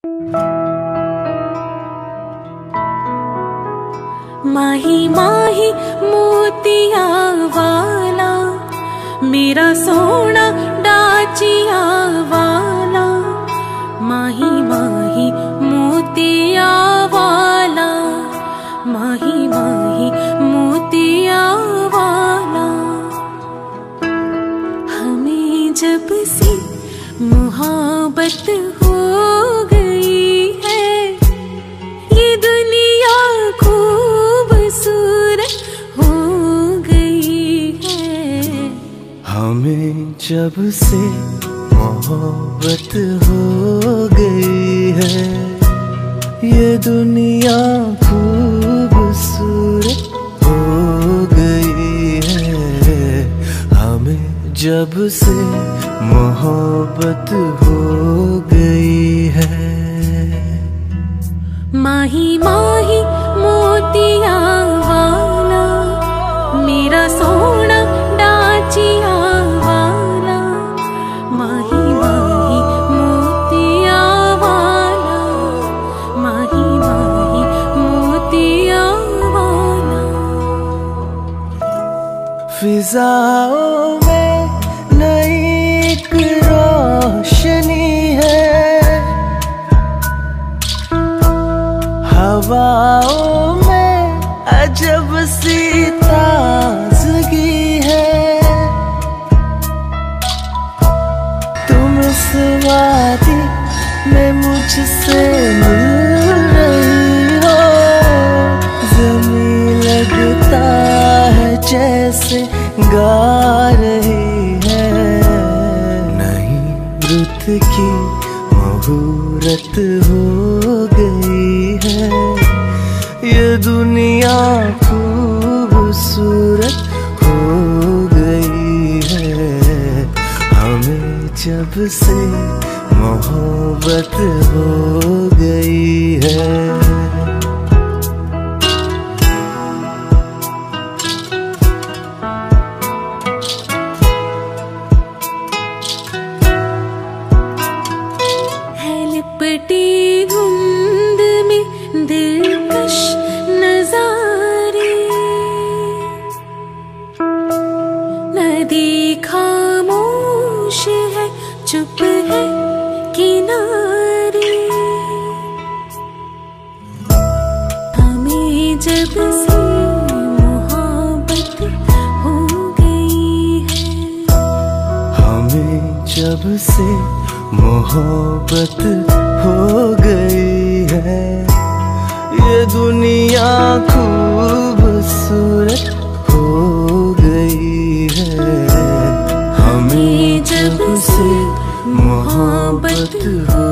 माही माही मोतिया वाला मेरा सोना डाचिया वाला, माही माही मोतिया वाला, माही माही मोतिया वाला। हमें जब से मोहब्बत हो गई है, ये दुनिया खूबसूरत हो गई है। हमें जब से मोहब्बत हो गई है, ये दुनिया खूबसूरत हो गई है। हमें जब से मोहब्बत हो गई है। माही माही मोतिया वाला मेरा सोना डाचिया वाला, माही माही मोतिया वाला, माही माही मोतिया वाला। फिजाओं में नई एक रोशनी है, हवाओं में अजब सी ताजगी है। तुम इस वादी में मुझसे मिल रही हो, ज़मीं लगता है जैसे गा रही है। नई रुत की मुहूर्त हो गई है, ये दुनिया खूबसूरत हो गई है। हमें जब से मोहब्बत हो गई है। लिपटी धुंध में दिलकश नजारे, नदी खामोश है, चुप है किनारे। हमें जब से मोहब्बत हो गई है, हमें जब से मोहब्बत हो गई है, ये दुनिया खूबसूरत हो गई है। हमें जब से मोहब्बत हो